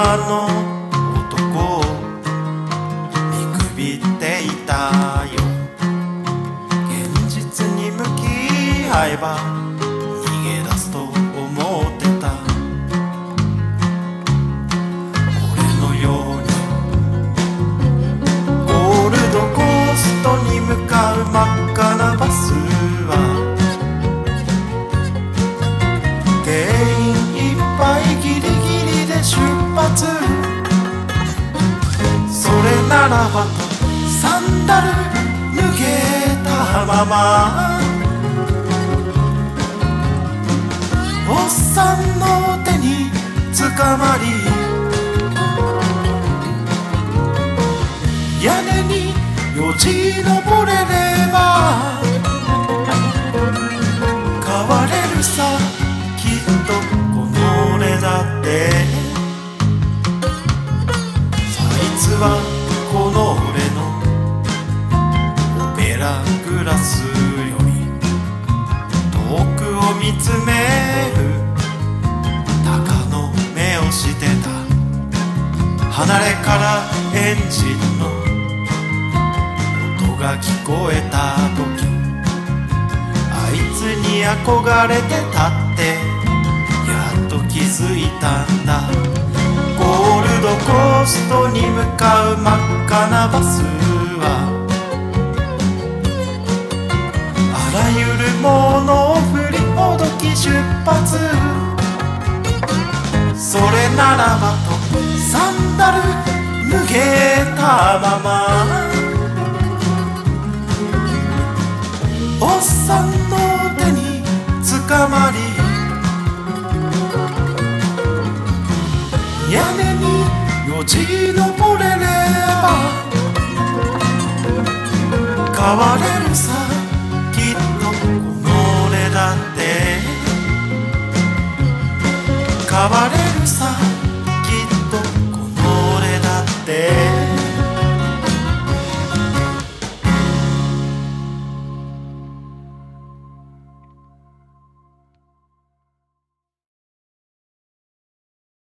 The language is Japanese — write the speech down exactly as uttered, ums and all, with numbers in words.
の男を見くびっていたよ。現実に向き合えば逃げ出すと思ってた。俺のようにゴールドコーストに向かう真っ赤なバスは定員いっぱいギリギリで出発。それならばとサンダル脱げたままおっさんの手につかまり屋根によじ登れれば変われるさきっとこの俺だって。そいつはこの俺のオペラグラスより遠くを見つめる鷹の目をしてた。離れからエンジンの音が聞こえた時あいつに憧れてたってやっと気づいたんだ。ゴールドコーストに向かう真っ赤なバスはあらゆるものを振りほどき出発。それならばとサンダル脱げたままおっさんの手につかまり屋根によじ登れれば変われるさきっとこの俺だって。変われる